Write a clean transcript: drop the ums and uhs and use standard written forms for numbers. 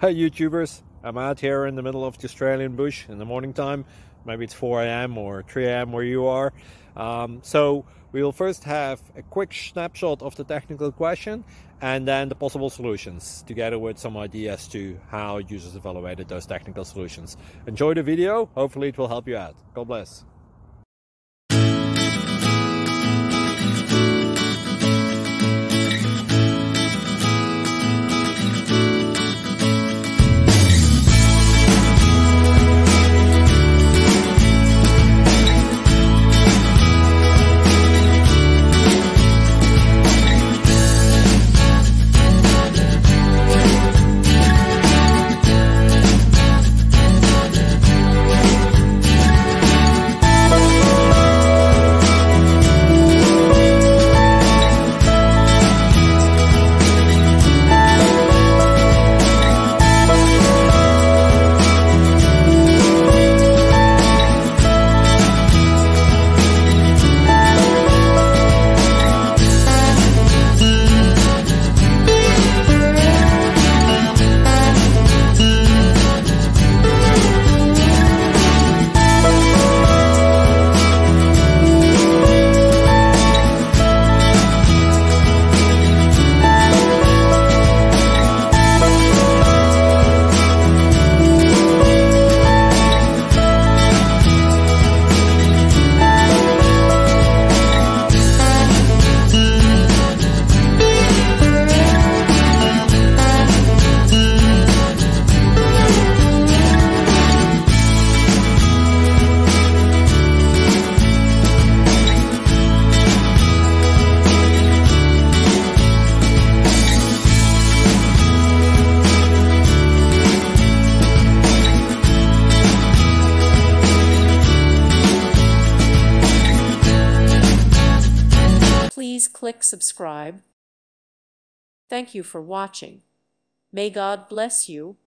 Hey YouTubers, I'm out here in the middle of the Australian bush in the morning time. Maybe it's 4 a.m. or 3 a.m. where you are. So we'll first have a quick snapshot of the technical question and then the possible solutions, together with some ideas to how users evaluated those technical solutions. Enjoy the video, hopefully it will help you out. God bless. Please click subscribe. Thank you for watching. May God bless you.